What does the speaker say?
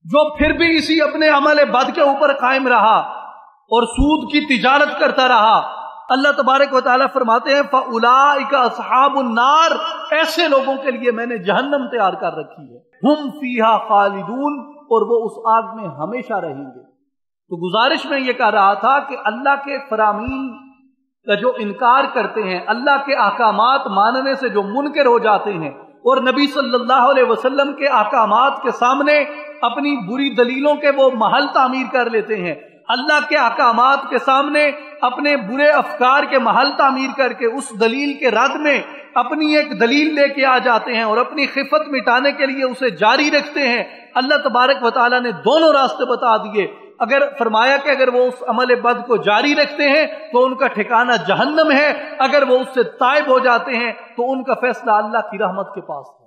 जो फिर भी इसी अपने अमल बद के ऊपर कायम रहा और सूद की तिजारत करता रहा, अल्लाह तबारक व तआला फरमाते हैं फउलाइका अस्हाबुन नार, ऐसे लोगों के लिए मैंने जहन्नम तैयार कर रखी है, हुम फीहा खालिदून, और वो उस आग में हमेशा रहेंगे। तो गुजारिश में ये कह रहा था कि अल्लाह के फरामीन का जो इनकार करते हैं, अल्लाह के अहकामात मानने से जो मुनकर हो जाते हैं और नबी सल्लल्लाहु अलैहि वसल्लम के अहकामात के सामने अपनी बुरी दलीलों के वो महल तामीर कर लेते हैं, अल्लाह के अहकामात के सामने अपने बुरे अफकार के महल तामीर करके उस दलील के रद्द में अपनी एक दलील लेके आ जाते हैं और अपनी खिफत मिटाने के लिए उसे जारी रखते हैं। अल्लाह तबारक व तआला ने दोनों रास्ते बता दिए। अगर फरमाया कि अगर वो उस अमल बद को जारी रखते हैं तो उनका ठिकाना जहन्नम है, अगर वो उससे ताइब हो जाते हैं तो उनका फैसला अल्लाह की रहमत के पास है।